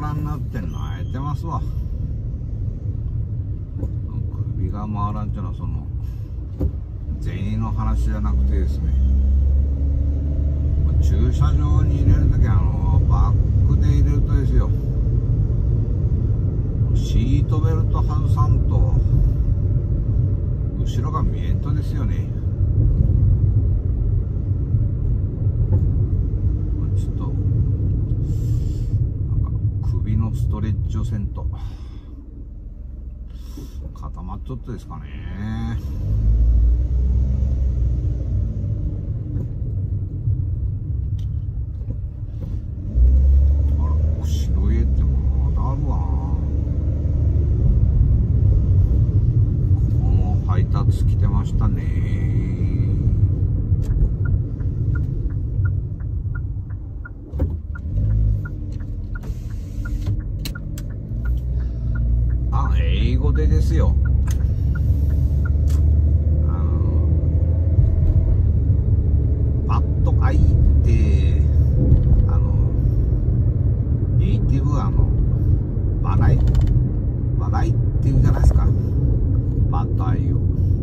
らんなって泣いてますわ。首が回らんっていうのはその銭の話じゃなくてですね、駐車場に入れるときバックで入れるとですよ、シートベルト外さんと後ろが見えんとですよね。ちょっとなんか首のストレッチをせんと固まっちゃってですかね。白い絵ってまだあるわ。ここも配達来てましたね。英語でですよ。バッドアイってネイティブ笑いって言うじゃないですか。バッドアイを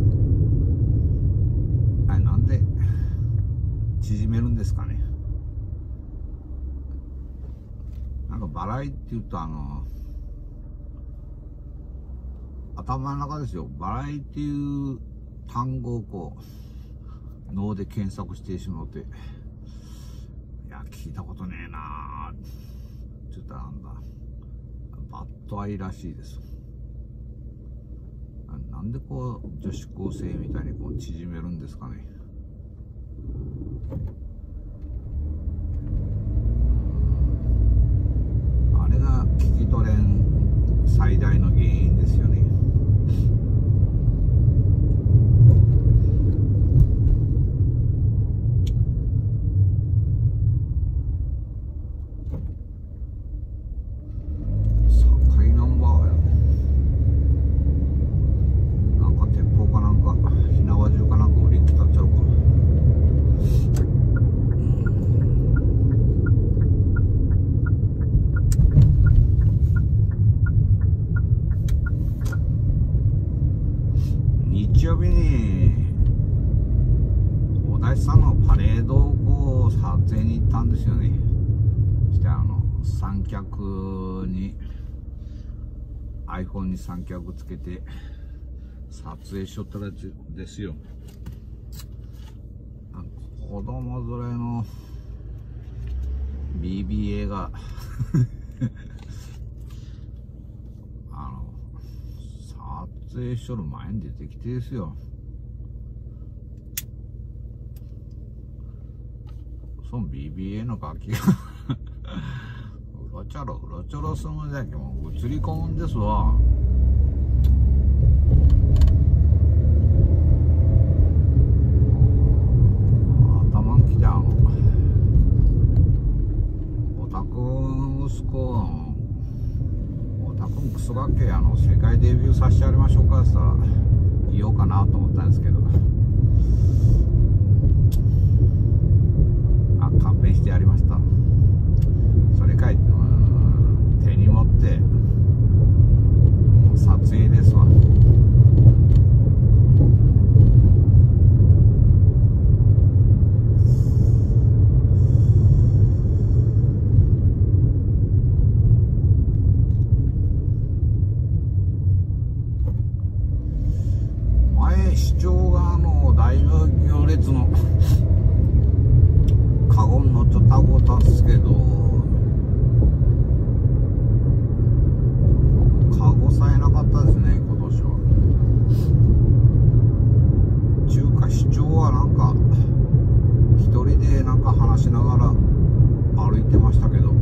あれなんで縮めるんですかね。なんか笑いって言うと頭の中ですよ。笑いっていう単語をこう脳で検索してしまって、いや聞いたことねえなーって言ったらなんだ、バッドアイらしいです。なんでこう女子高生みたいにこう縮めるんですかね。あれが聞き取れん最大の原因ですよね。日曜日にお大師さんのパレードをこう撮影に行ったんですよね。して三脚に iPhone に三脚つけて撮影しとったらですよ、子供連れの BBA が撮影しとる前に出てきてですよ、その BBA の楽器がうろちょろするんだけども映り込むんですわ。頭にきてオタク息子オタククソがけ世界デビューさせてやりましょうかって言ったら言おうかなと思ったんですけど、勘弁してやりました。それかい手に持って撮影ですわ。前市長が大行列のカゴに乗っちゃったごたんですけど、カゴさえなかったですね今年は。中華市長はなんか一人でなんか話しながら歩いてましたけど、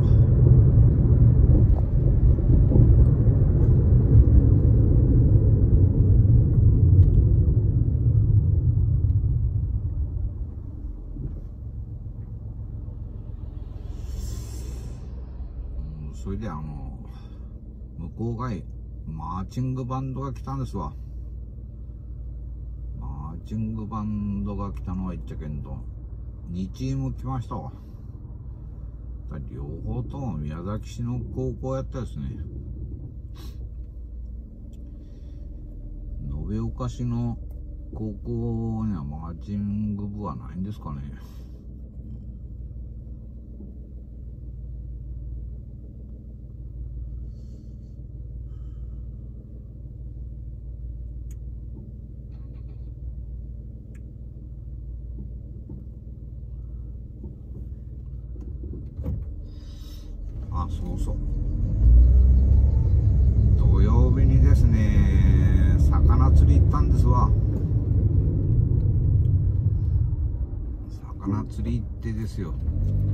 それで向こうがマーチングバンドが来たんですわ。マーチングバンドが来たのは言っちゃけんど2チーム来ましたわ。 両方とも宮崎市の高校やったですね。延岡市の高校にはマーチング部はないんですかね。あ、そうそう。土曜日にですね、魚釣り行ったんですわ。魚釣り行ってですよ。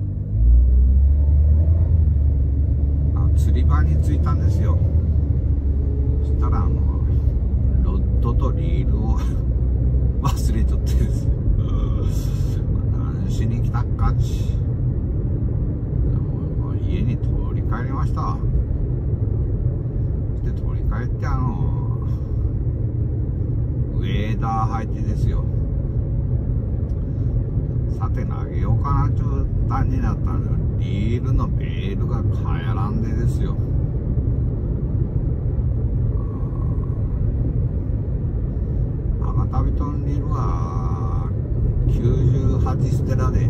釣り場に着いたんですよ。そしたらロッドとリールを忘れちゃってですよ。何しに来たっかち。家に取り帰りました。そして取り帰ってウェーダー履いてですよ。さて投げようかなちゅう段になったのよ。リールのベールが変えらんでですよ。長旅とんリールは98ステラで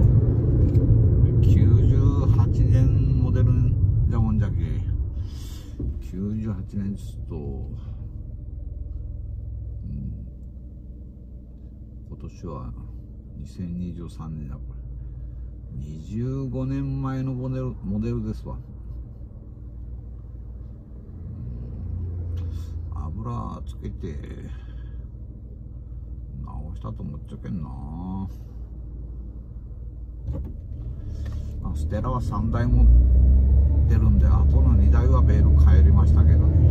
98年モデルじゃもんじゃけ、98年ちょっと、今年は2023年だ。これ25年前のモデルですわ。油つけて直したと思っちゃけんな。ステラは3台持ってるんで、あとの2台はベール帰りましたけどね。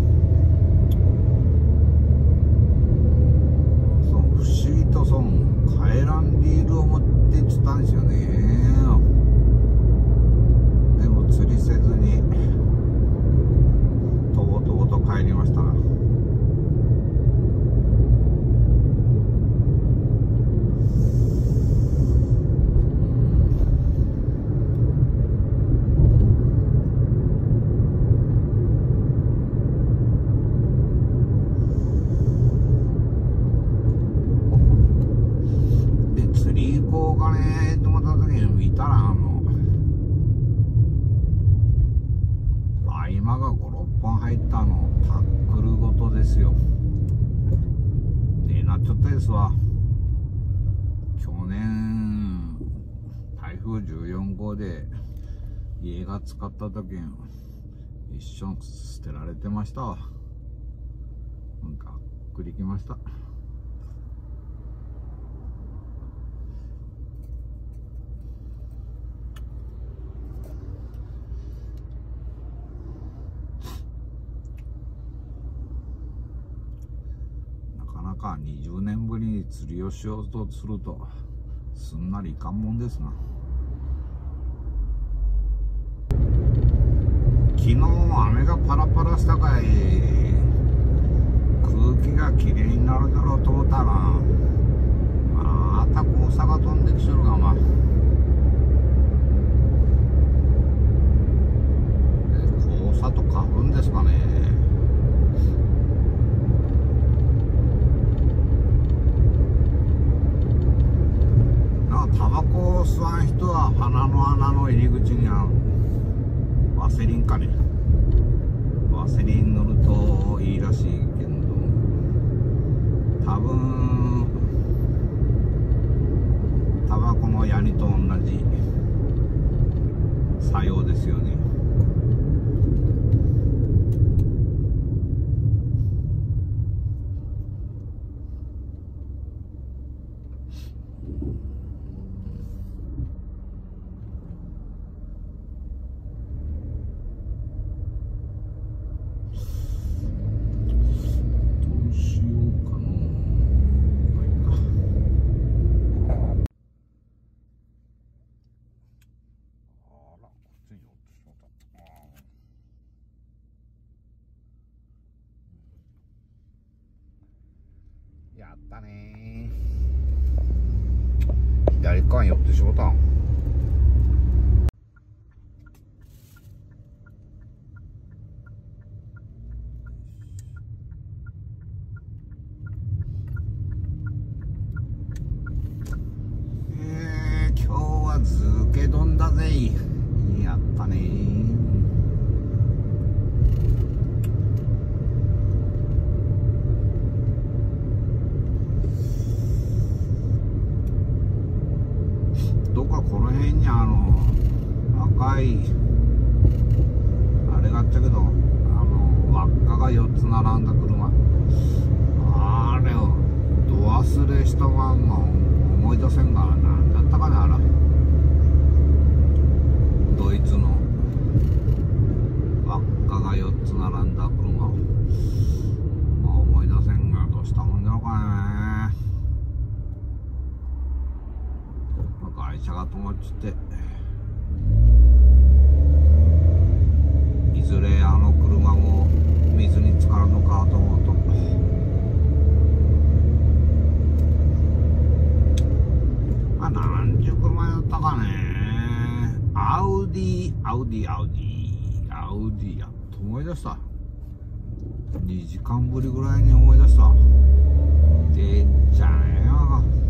そう、不思議と帰らんリールを持ってっつったんですよね。でも釣りせずにとぼとぼと帰りました。今が5、6本入ったタックルごとですよ。なっちゃったですわ。去年台風14号で家が使った時一緒に捨てられてましたわ。がっくりきました。20年ぶりに釣りをしようとするとすんなりいかんもんですな。昨日雨がパラパラしたかい、空気がきれいになるだろうと思ったらまた黄砂が飛んできてるが黄砂と花粉ですかね。タバコを吸わん人は鼻の穴の入り口にワセリンかね、ワセリン塗るといいらしいけど、多分タバコのヤニと同じ作用ですよね。やったねー。左側に寄ってしまった。 かいあれがあったけど、輪っかが4つ並んだ車、あれをど忘れしたまんま思い出せんが、なんだったかね、あらドイツの輪っかが4つ並んだ車、思い出せんが、どうしたもんだろうかね。会社が止まっちって、いずれ車も水に浸かるのかと思うと、何十車やったかね。アウディやっと思い出した。2時間ぶりぐらいに思い出した。でっちゃんよ。